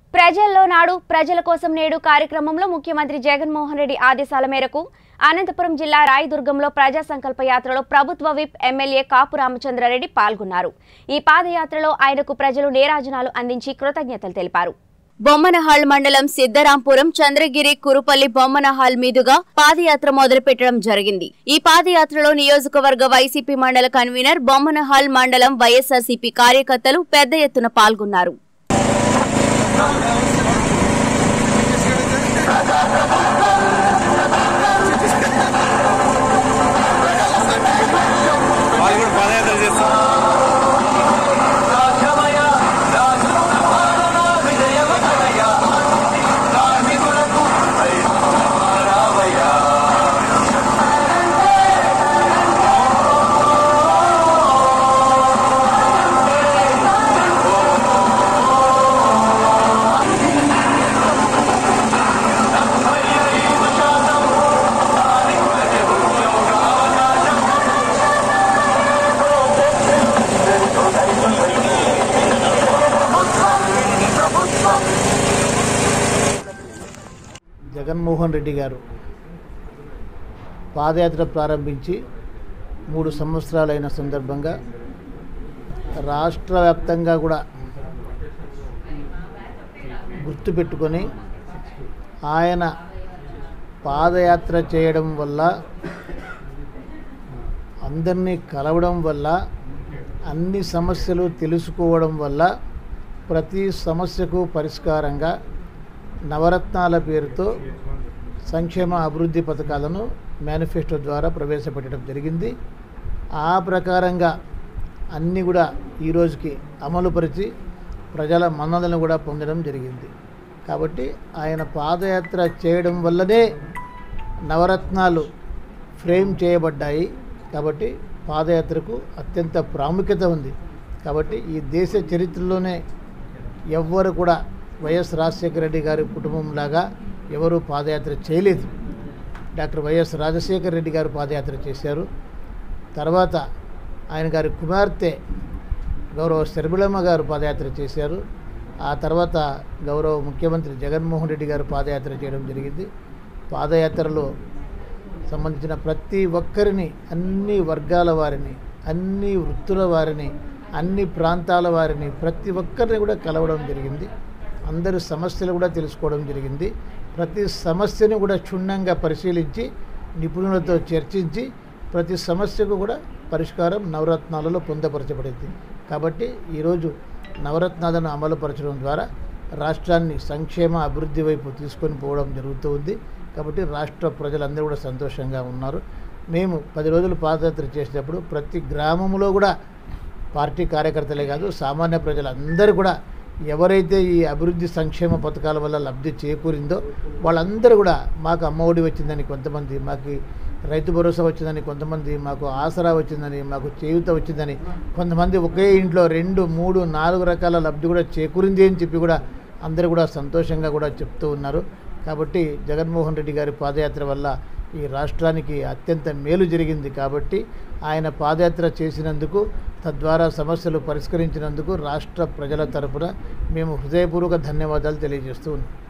ప్రజల్లో నాడు ప్రజల కోసం నేడు కార్యక్రమంలో ముఖ్యమంత్రి జగన్మోహన్ రెడ్డి ఆదేశాల మేరకు అనంతపురం జిల్లా రాయదుర్గంలో ప్రజా సంకల్ప యాత్రలో ప్రభుత్వ విప్ ఎమ్మెల్యే కాపు రామచంద్రారెడ్డి పాల్గొన్నారు. ఈ పాదయాత్రలో ఆయనకు ప్రజలు నీరాజనాలు అందించి కృతజ్ఞతలు తెలిపారు. బొమ్మనహాల్ మండలం సిద్ధరాంపురం చంద్రగిరి కురుపల్లి బొమ్మనహాల్ మీదుగా పాదయాత్ర మొదలుపెట్టడం జరిగింది. ఈ పాదయాత్రలో నియోజకవర్గ వైసీపీ మండల కన్వీనర్ బొమ్మనహాల్ మండలం వైఎస్ఆర్సీపీ కార్యకర్తలు పెద్ద ఎత్తున పాల్గొన్నారు. జగన్మోహన్ రెడ్డి గారు పాదయాత్ర ప్రారంభించి 3 సంవత్సరాలైన సందర్భంగా రాష్ట్ర వ్యాప్తంగా కూడా గుర్తుపెట్టుకొని ఆయన పాదయాత్ర చేయడం వల్ల, అందరినీ కలవడం వల్ల, అన్ని సమస్యలు తెలుసుకోవడం వల్ల ప్రతి సమస్యకు పరిష్కారంగా నవరత్నాల పేరుతో సంక్షేమ అభివృద్ధి పథకాలను మేనిఫెస్టో ద్వారా ప్రవేశపెట్టడం జరిగింది. ఆ ప్రకారంగా అన్నీ కూడా ఈరోజుకి అమలుపరిచి ప్రజల మన్ననలను కూడా పొందడం జరిగింది. కాబట్టి ఆయన పాదయాత్ర చేయడం వల్లనే నవరత్నాలు ఫ్రేమ్ చేయబడ్డాయి. కాబట్టి పాదయాత్రకు అత్యంత ప్రాముఖ్యత ఉంది. కాబట్టి ఈ దేశ చరిత్రలోనే ఎవ్వరు కూడా వైఎస్ రాజశేఖర రెడ్డి గారి కుటుంబంలాగా ఎవరూ పాదయాత్ర చేయలేదు. డాక్టర్ వైఎస్ రాజశేఖర రెడ్డి గారు పాదయాత్ర చేశారు. తర్వాత ఆయన గారి కుమార్తె గౌరవ శర్మిళమ్మ గారు పాదయాత్ర చేశారు. ఆ తర్వాత గౌరవ ముఖ్యమంత్రి జగన్మోహన్ రెడ్డి గారు పాదయాత్ర చేయడం జరిగింది. పాదయాత్రలో సంబంధించిన ప్రతి ఒక్కరిని, అన్ని వర్గాల వారిని, అన్ని వృత్తుల వారిని, అన్ని ప్రాంతాల వారిని, ప్రతి ఒక్కరిని కూడా కలవడం జరిగింది. అందరి సమస్యలు కూడా తెలుసుకోవడం జరిగింది. ప్రతి సమస్యను కూడా క్షుణ్ణంగా పరిశీలించి నిపుణులతో చర్చించి ప్రతి సమస్యకు కూడా పరిష్కారం నవరత్నాలలో పొందపరచబడింది. కాబట్టి ఈరోజు నవరత్నాలను అమలుపరచడం ద్వారా రాష్ట్రాన్ని సంక్షేమ అభివృద్ధి వైపు తీసుకొని పోవడం జరుగుతూ ఉంది. కాబట్టి రాష్ట్ర ప్రజలందరూ కూడా సంతోషంగా ఉన్నారు. మేము 10 రోజులు పాదయాత్ర చేసేటప్పుడు ప్రతి గ్రామంలో కూడా పార్టీ కార్యకర్తలే కాదు, సామాన్య ప్రజలందరూ కూడా ఎవరైతే ఈ అభివృద్ధి సంక్షేమ పథకాల వల్ల లబ్ధి చేకూరిందో వాళ్ళందరూ కూడా మాకు అమ్మఒడి వచ్చిందని కొంతమంది, మాకు రైతు భరోసా వచ్చిందని కొంతమంది, మాకు ఆసరా వచ్చిందని, మాకు చేయూత వచ్చిందని కొంతమంది, ఒకే ఇంట్లో 2, 3, 4 రకాల లబ్ధి కూడా చేకూరింది అని చెప్పి కూడా అందరూ కూడా సంతోషంగా కూడా చెప్తూ ఉన్నారు. కాబట్టి జగన్మోహన్ రెడ్డి గారి పాదయాత్ర వల్ల ఈ రాష్ట్రానికి అత్యంత మేలు జరిగింది. కాబట్టి ఆయన పాదయాత్ర చేసినందుకు, తద్వారా సమస్యలు పరిష్కరించినందుకు రాష్ట్ర ప్రజల తరపున మేము హృదయపూర్వక ధన్యవాదాలు తెలియజేస్తూ ఉన్నాం.